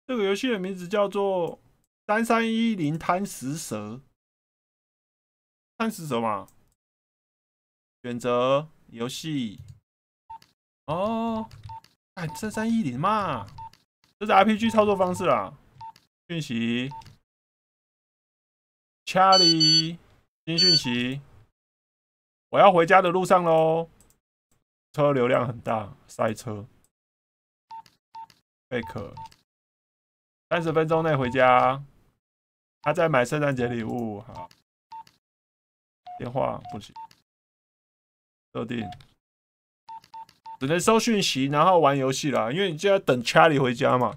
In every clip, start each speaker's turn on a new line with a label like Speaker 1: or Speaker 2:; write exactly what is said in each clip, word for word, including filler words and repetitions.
Speaker 1: 这个游戏的名字叫做三三一零贪食蛇，贪食蛇嘛，选择游戏。哦，哎，三三一零嘛，这是 R P G 操作方式啦。讯息 ，Charlie， 新讯息，我要回家的路上喽。车流量很大，塞车。贝壳，三十分钟内回家。他在买圣诞节礼物，好。电话不行，设定只能收讯息，然后玩游戏啦，因为你就要等 Charlie 回家嘛。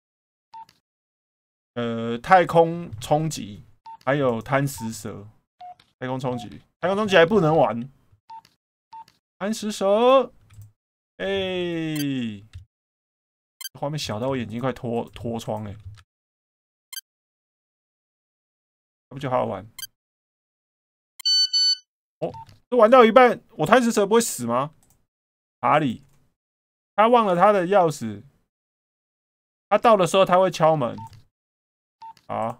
Speaker 1: 呃，太空冲击，还有贪食蛇。太空冲击，太空冲击还不能玩。贪食蛇，哎、欸，画面小到我眼睛快脱脱窗哎、欸，那不就好好玩？哦，这玩到一半，我贪食蛇不会死吗？查理，他忘了他的钥匙，他到的时候他会敲门。好，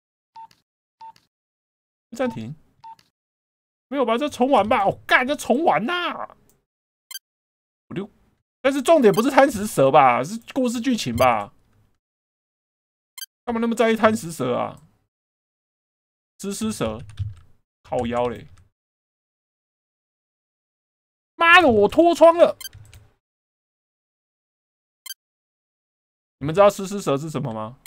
Speaker 1: 暂停。没有吧？这重玩吧？我、哦、干，这重玩呐、啊！我溜。但是重点不是贪食蛇吧？是故事剧情吧？干嘛那么在意贪食蛇啊？吃吃蛇，靠腰嘞！妈的，我脱窗了！你们知道吃吃蛇是什么吗？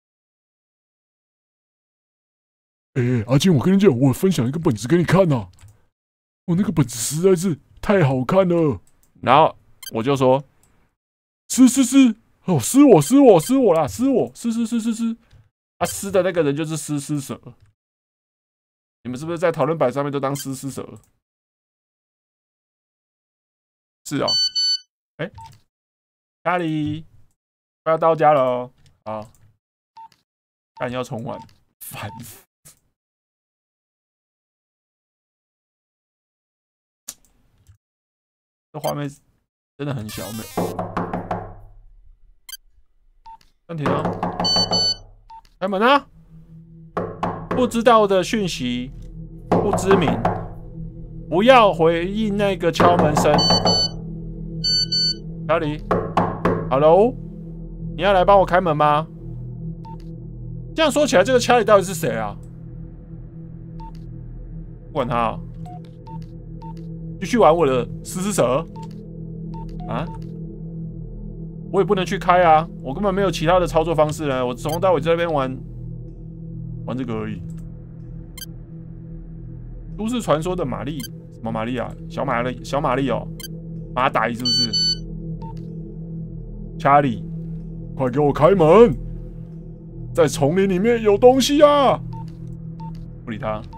Speaker 2: 哎、欸，阿金，我跟你讲，我分享一个本子给你看呐、啊。我、哦、那个本子实在是太好看了。
Speaker 1: 然后我就说：“
Speaker 2: 吃吃吃，哦，撕我撕我撕我啦，撕我撕撕撕撕撕。”
Speaker 1: 啊，撕的那个人就是撕撕蛇。你们是不是在讨论板上面都当撕撕蛇？是哦。哎、欸，咖喱，快要到家了哦。好，但要重玩，烦死。这画面真的很小，没暂停啊！开门啊！不知道的讯息，不知名，不要回应那个敲门声。查理 ，Hello， 你要来帮我开门吗？这样说起来，这个查理到底是谁啊？不管他、啊。继续玩我的食尸蛇啊！我也不能去开啊，我根本没有其他的操作方式呢。我从头到尾在那边玩玩这个而已。都市传说的玛丽，什么玛丽啊？小玛丽，小玛丽哦，马仔是不是？查理，
Speaker 2: 快给我开门！在丛林里面有东西啊！
Speaker 1: 不理他。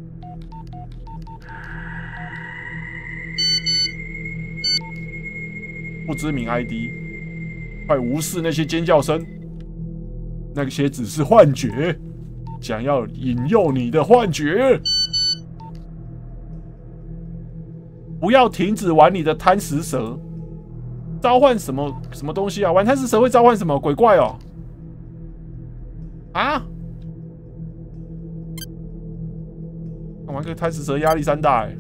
Speaker 1: 不知名 I D， 快无视那些尖叫声，
Speaker 2: 那些只是幻觉，想要引诱你的幻觉。
Speaker 1: 不要停止玩你的贪食蛇，召唤什么什么东西啊？玩贪食蛇会召唤什么鬼怪哦？啊？玩个贪食蛇压力山大哎、欸。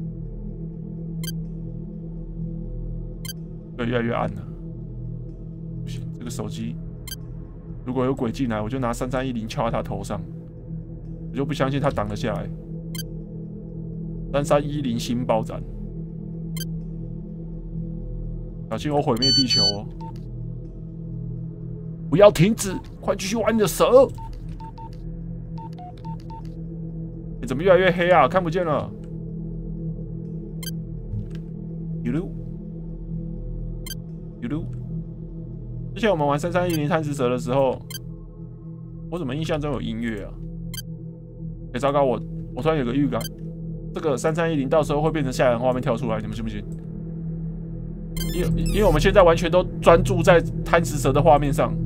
Speaker 1: 越来越暗了，不行！这个手机如果有鬼进来，我就拿三三一零敲在他头上，我就不相信他挡得下来。三三一零新爆展，小心我毁灭地球哦！不要停止，快继续玩你的蛇！你怎么越来越黑啊？看不见了。有溜。有噜，之前我们玩三三一零贪食蛇的时候，我怎么印象中有音乐啊？哎、欸，糟糕，我我突然有个预感，这个三三一零到时候会变成吓人画面跳出来，你们信不信？因为因为我们现在完全都专注在贪食蛇的画面上，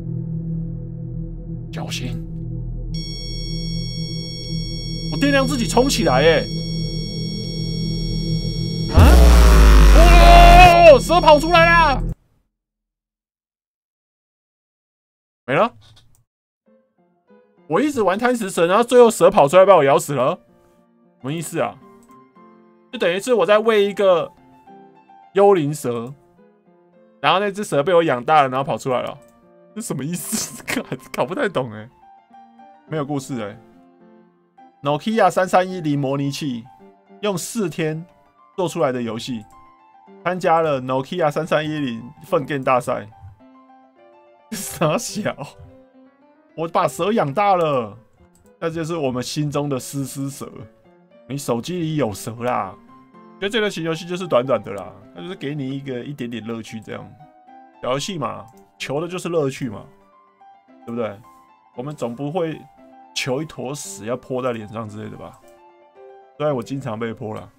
Speaker 1: 小心！我电量自己冲起来、欸，哎，啊！哦，蛇跑出来啦！ 没了。我一直玩贪食蛇，然后最后蛇跑出来把我咬死了，什么意思啊？就等于是我在喂一个幽灵蛇，然后那只蛇被我养大了，然后跑出来了，这什么意思？搞不太懂哎、欸，没有故事哎、欸。Nokia 三三一零模拟器用四天做出来的游戏，参加了 Nokia 三三一零粪便大赛，傻小。我把蛇养大了，那就是我们心中的丝丝蛇。你手机里有蛇啦，觉得这个游戏就是短短的啦，它就是给你一个一点点乐趣，这样小游戏嘛，求的就是乐趣嘛，对不对？我们总不会求一坨屎要泼在脸上之类的吧？虽然我经常被泼啦。